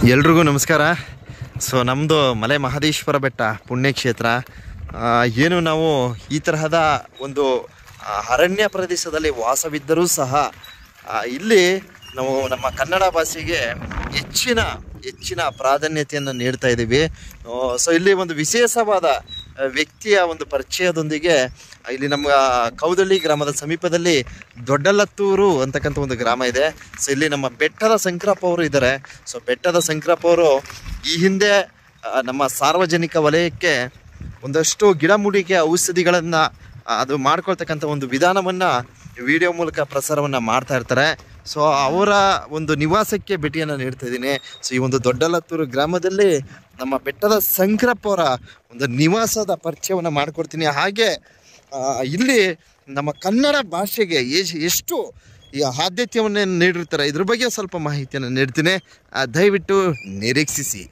ಎಲ್ರಿಗೂ ನಮಸ್ಕಾರ. ಸೊ ನಮ್ಮದು ಮಲೆ ಮಹದೇಶ್ವರ ಬೆಟ್ಟ ಪುಣ್ಯಕ್ಷೇತ್ರ. ಏನು ನಾವು ಈ ತರಹದ ಒಂದು ಅರಣ್ಯ ಪ್ರದೇಶದಲ್ಲಿ ವಾಸವಿದ್ದರೂ ಸಹ ಇಲ್ಲಿ ನಾವು ನಮ್ಮ ಕನ್ನಡ ಭಾಷೆಗೆ ಹೆಚ್ಚಿನ ಪ್ರಾಧಾನ್ಯತೆಯನ್ನು ನೀಡ್ತಾ ಇದ್ದೀವಿ. ಸೊ ಇಲ್ಲಿ ಒಂದು ವಿಶೇಷವಾದ ವ್ಯಕ್ತಿಯ ಒಂದು ಪರಿಚಯದೊಂದಿಗೆ ಇಲ್ಲಿ ನಮ್ಮ ಕೌದಳ್ಳಿ ಗ್ರಾಮದ ಸಮೀಪದಲ್ಲಿ ದೊಡ್ಡಲತ್ತೂರು ಅಂತಕ್ಕಂಥ ಒಂದು ಗ್ರಾಮ ಇದೆ. ಸೊ ಇಲ್ಲಿ ನಮ್ಮ ಬೆಟ್ಟದ ಶಂಕರಪ್ಪ ಅವರು ಇದ್ದಾರೆ. ಸೊ ಬೆಟ್ಟದ ಶಂಕರಪ್ಪ ಅವರು ಈ ಹಿಂದೆ ನಮ್ಮ ಸಾರ್ವಜನಿಕ ವಲಯಕ್ಕೆ ಒಂದಷ್ಟು ಗಿಡಮೂಲಿಕೆ ಔಷಧಿಗಳನ್ನು ಅದು ಮಾಡ್ಕೊಳ್ತಕ್ಕಂಥ ಒಂದು ವಿಧಾನವನ್ನು ವಿಡಿಯೋ ಮೂಲಕ ಪ್ರಸಾರವನ್ನು ಮಾಡ್ತಾ ಇರ್ತಾರೆ. ಸೊ ಅವರ ಒಂದು ನಿವಾಸಕ್ಕೆ ಭೇಟಿಯನ್ನು ನೀಡ್ತಾ ಇದ್ದೀನಿ. ಸೊ ಈ ಒಂದು ದೊಡ್ಡಲತ್ತೂರು ಗ್ರಾಮದಲ್ಲಿ ನಮ್ಮ ಬೆಟ್ಟದ ಶಂಕರಪ್ಪ ಅವರ ಒಂದು ನಿವಾಸದ ಪರಿಚಯವನ್ನು ಮಾಡಿಕೊಡ್ತೀನಿ. ಹಾಗೆ ಇಲ್ಲಿ ನಮ್ಮ ಕನ್ನಡ ಭಾಷೆಗೆ ಎಷ್ಟು ಈ ಆದ್ಯತೆಯನ್ನು ನೀಡಿರ್ತಾರೆ ಇದ್ರ ಬಗ್ಗೆ ಸ್ವಲ್ಪ ಮಾಹಿತಿಯನ್ನು ನೀಡ್ತೀನಿ. ದಯವಿಟ್ಟು ನಿರೀಕ್ಷಿಸಿ.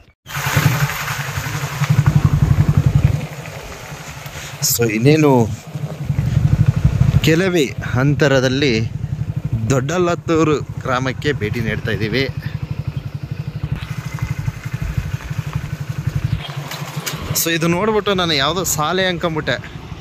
ಸೊ ಇನ್ನೇನು ಕೆಲವೇ ಅಂತರದಲ್ಲಿ ದೊಡ್ಡಲತ್ತೂರು ಗ್ರಾಮಕ್ಕೆ ಭೇಟಿ ನೀಡ್ತಾ ಇದ್ದೀವಿ. ಸೊ ಇದು ನೋಡ್ಬಿಟ್ಟು ನಾನು ಯಾವುದೋ ಶಾಲೆ ಅನ್ಕೊಂಬಿಟ್ಟೆ.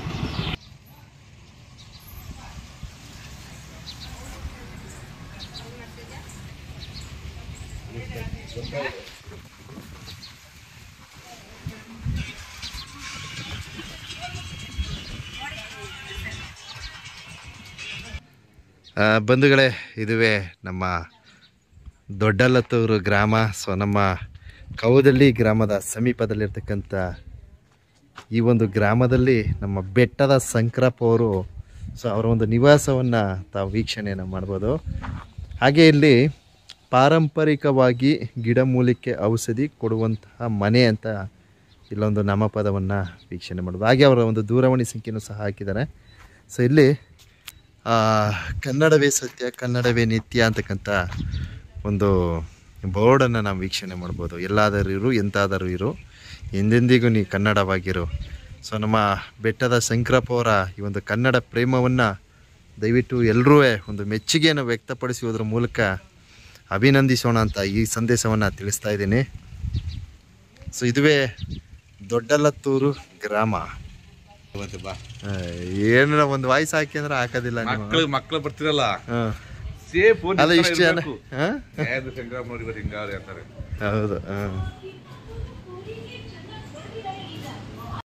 ಬಂಧುಗಳೇ, ಇದುವೇ ನಮ್ಮ ದೊಡ್ಡಲತ್ತೂರು ಗ್ರಾಮ. ಸೊ ನಮ್ಮ ಕೌದಳ್ಳಿ ಗ್ರಾಮದ ಸಮೀಪದಲ್ಲಿರ್ತಕ್ಕಂಥ ಈ ಒಂದು ಗ್ರಾಮದಲ್ಲಿ ನಮ್ಮ ಬೆಟ್ಟದ ಶಂಕರಪ್ಪ ಅವರು ಸೊ ಅವರ ಒಂದು ನಿವಾಸವನ್ನು ತಾವು ವೀಕ್ಷಣೆಯನ್ನು ಮಾಡ್ಬೋದು. ಹಾಗೆ ಇಲ್ಲಿ ಪಾರಂಪರಿಕವಾಗಿ ಗಿಡಮೂಲಿಕೆ ಔಷಧಿ ಕೊಡುವಂತಹ ಮನೆ ಅಂತ ಇಲ್ಲೊಂದು ನಾಮಪದವನ್ನು ವೀಕ್ಷಣೆ ಮಾಡ್ಬೋದು. ಹಾಗೆ ಅವರ ಒಂದು ದೂರವಾಣಿ ಸಂಖ್ಯೆಯನ್ನು ಸಹ ಹಾಕಿದ್ದಾರೆ. ಸೊ ಇಲ್ಲಿ ಕನ್ನಡವೇ ಸತ್ಯ ಕನ್ನಡವೇ ನಿತ್ಯ ಅಂತಕ್ಕಂಥ ಒಂದು ಬೋರ್ಡನ್ನು ನಾವು ವೀಕ್ಷಣೆ ಮಾಡ್ಬೋದು. ಎಲ್ಲಾದರೂ ಇರು ಎಂತಾದರೂ ಇರು ಎಂದೆಂದಿಗೂ ನೀ ಕನ್ನಡವಾಗಿರು. ಸೊ ನಮ್ಮ ಬೆಟ್ಟದ ಶಂಕರಪ್ಪ ಅವರ ಈ ಒಂದು ಕನ್ನಡ ಪ್ರೇಮವನ್ನು ದಯವಿಟ್ಟು ಎಲ್ಲರೂ ಒಂದು ಮೆಚ್ಚುಗೆಯನ್ನು ವ್ಯಕ್ತಪಡಿಸುವುದರ ಮೂಲಕ ಅಭಿನಂದಿಸೋಣ ಅಂತ ಈ ಸಂದೇಶವನ್ನು ತಿಳಿಸ್ತಾ ಇದ್ದೀನಿ. ಸೊ ಇದುವೇ ದೊಡ್ಡಲತ್ತೂರು ಗ್ರಾಮ. ಏನ ಒಂದು ವಾಯ್ಸ್ ಹಾಕಿ ಅಂದ್ರೆ ಹಾಕೋದಿಲ್ಲ. ಮಕ್ಕಳು ಬರ್ತಿರಲ್ಲ ಅಲ್ಲ ಇಷ್ಟು ಜನ. ಹೌದು.